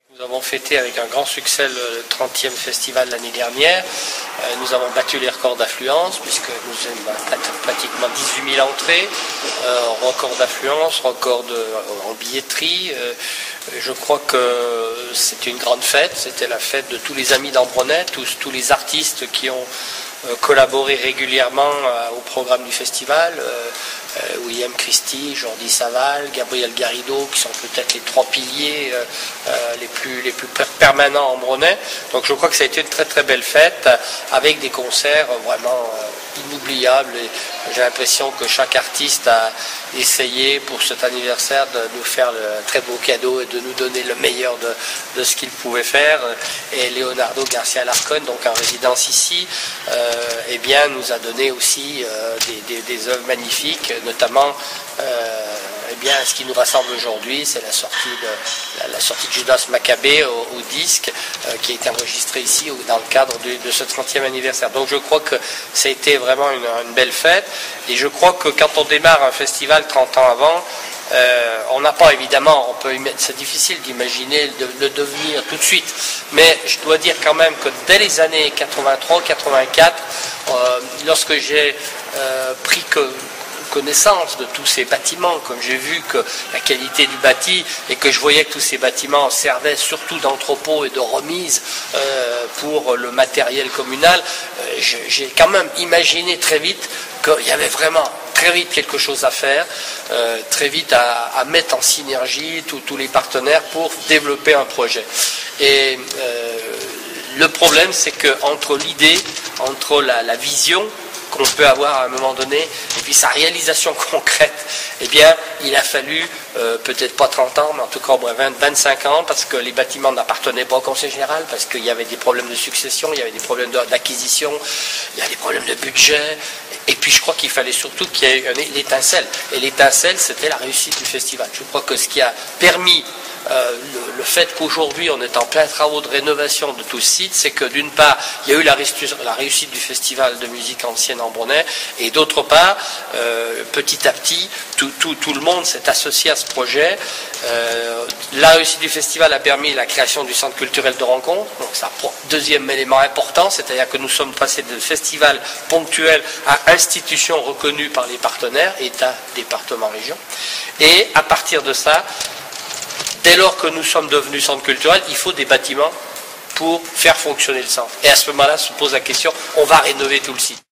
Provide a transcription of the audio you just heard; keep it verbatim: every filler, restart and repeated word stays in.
Nous avons fêté avec un grand succès le trentième festival l'année dernière. Nous avons battu les records d'affluence puisque nous avons pratiquement dix-huit mille entrées, euh, record d'affluence, record de, en billetterie. Euh, je crois que c'était une grande fête, c'était la fête de tous les amis d'Ambronay, tous, tous les artistes qui ont euh, collaboré régulièrement euh, au programme du festival. Euh, Euh, William Christie, Jordi Saval, Gabriel Garrido, qui sont peut-être les trois piliers euh, euh, les plus, les plus permanents en Ambronay. Donc je crois que ça a été une très très belle fête, avec des concerts vraiment euh, inoubliables. J'ai l'impression que chaque artiste a essayé pour cet anniversaire de nous faire le très beau cadeau et de nous donner le meilleur de, de ce qu'il pouvait faire. Et Leonardo Garcia Alarcón, donc en résidence ici, euh, eh bien, nous a donné aussi euh, des, des, des œuvres magnifiques, notamment euh, eh bien, ce qui nous rassemble aujourd'hui, c'est la sortie de la, la sortie de Judas Maccabée au, au disque euh, qui a été enregistré ici au, dans le cadre de, de ce trentième anniversaire. Donc je crois que ça a été vraiment une, une belle fête, et je crois que quand on démarre un festival trente ans avant, Euh, on n'a pas évidemment, on peut, c'est difficile d'imaginer le, le devenir tout de suite, mais je dois dire quand même que dès les années quatre-vingt-trois quatre-vingt-quatre, euh, lorsque j'ai euh, pris que, connaissance de tous ces bâtiments, comme j'ai vu que la qualité du bâti, et que je voyais que tous ces bâtiments servaient surtout d'entrepôt et de remise euh, pour le matériel communal, euh, j'ai quand même imaginé très vite qu'il y avait vraiment très vite quelque chose à faire, euh, très vite à, à mettre en synergie tous les partenaires pour développer un projet. Et euh, le problème, c'est qu'entre l'idée, entre la, la vision qu'on peut avoir à un moment donné, et puis sa réalisation concrète, eh bien, il a fallu euh, peut-être pas trente ans, mais en tout cas au moins vingt, vingt-cinq ans, parce que les bâtiments n'appartenaient pas au Conseil général, parce qu'il y avait des problèmes de succession, il y avait des problèmes d'acquisition, il y a des problèmes de budget, et puis je crois qu'il fallait surtout qu'il y ait l'étincelle. Et l'étincelle, c'était la réussite du festival. Je crois que ce qui a permis Euh, le, le fait qu'aujourd'hui on est en plein travaux de rénovation de tout ce site, c'est que d'une part il y a eu la, la réussite du festival de musique ancienne Ambronay, et d'autre part euh, petit à petit tout, tout, tout le monde s'est associé à ce projet. Euh, la réussite du festival a permis la création du centre culturel de rencontre, donc ça, deuxième élément important, c'est-à-dire que nous sommes passés de festival ponctuel à institution reconnue par les partenaires, État, département, région, et à partir de ça, dès lors que nous sommes devenus centre culturel, il faut des bâtiments pour faire fonctionner le centre. Et à ce moment-là se pose la question, on va rénover tout le site.